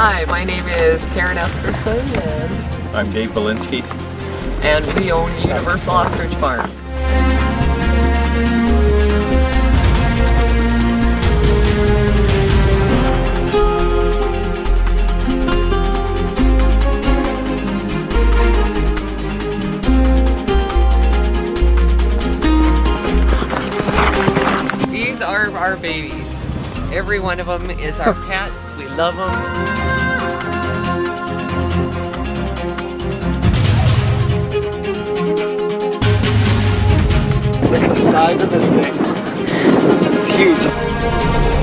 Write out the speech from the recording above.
Hi, my name is Karen Esperson, and I'm Dave Belinsky. And we own Universal Ostrich Farm. These are our babies. Every one of them is our pets. We love them. Look at the size of this thing. It's huge.